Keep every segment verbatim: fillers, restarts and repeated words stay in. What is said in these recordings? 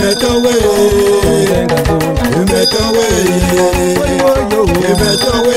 Emetowe, Emetowe, Emetowe,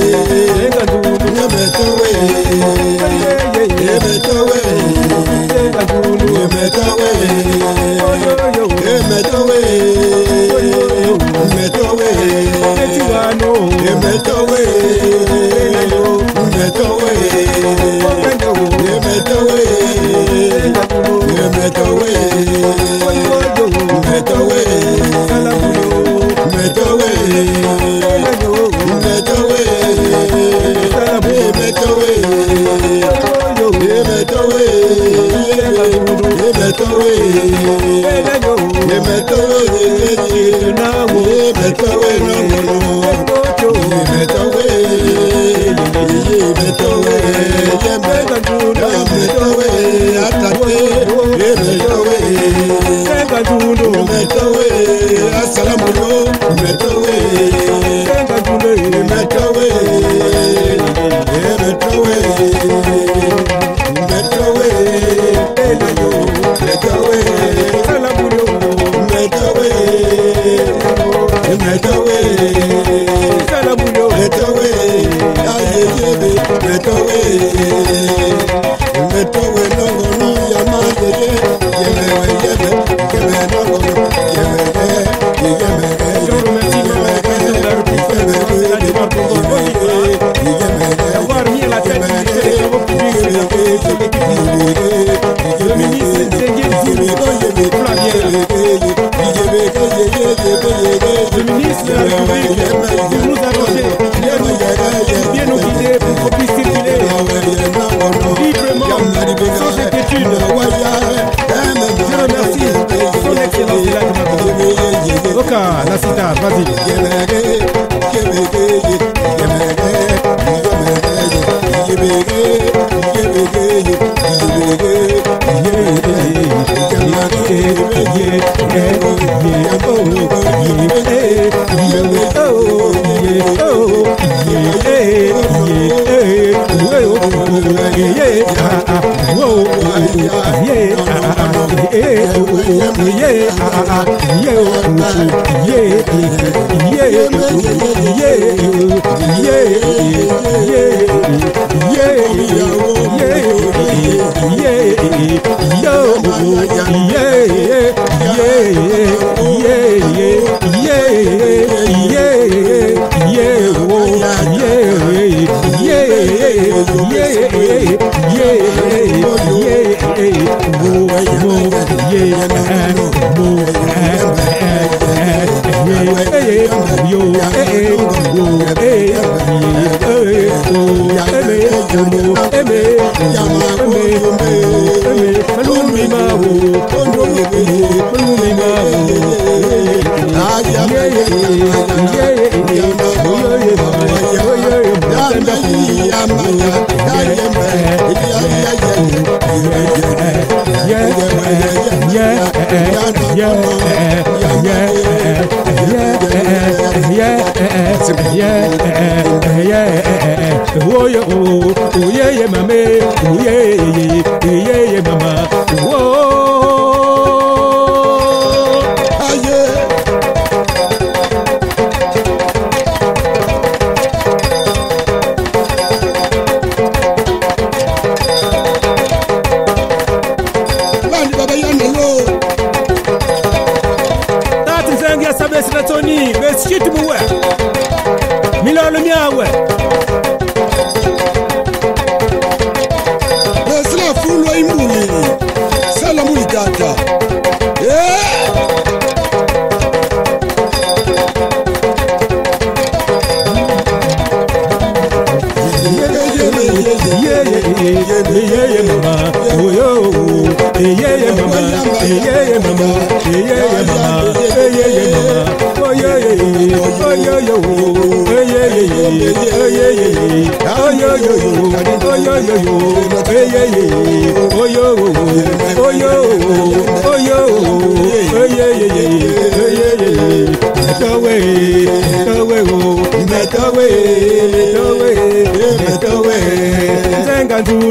La cita, vas-y.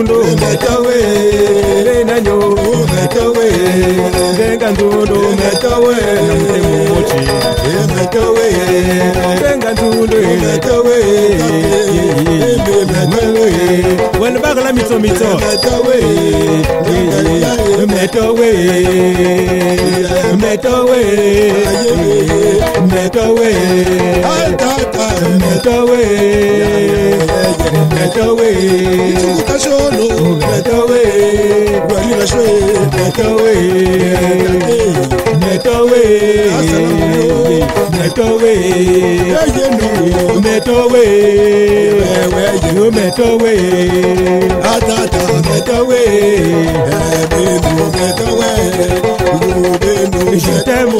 Meto umetowe namtemu mochi umetowe benga ntulo umetowe umetowe wan bagala mito mito umetowe umetowe umetowe umetowe altata umetowe umetowe ukasholo umetowe walila shwe umetowe umetowe umetowe umetowe umetowe atata umetowe umetowe je t'aime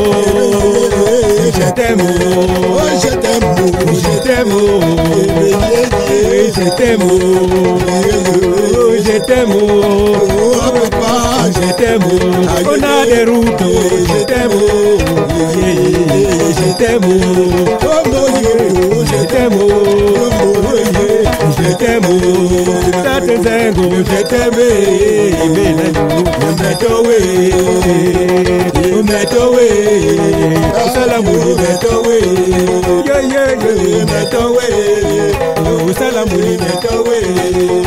je t'aime je t'aime je t'aime je t'aime je t'aime je t'aime on a des routes je t'aime je t'aime je t'aime je t'aime tata zangu je t'aime umetowe umetowe salamu umetowe yo yo yo umetowe salamu umetowe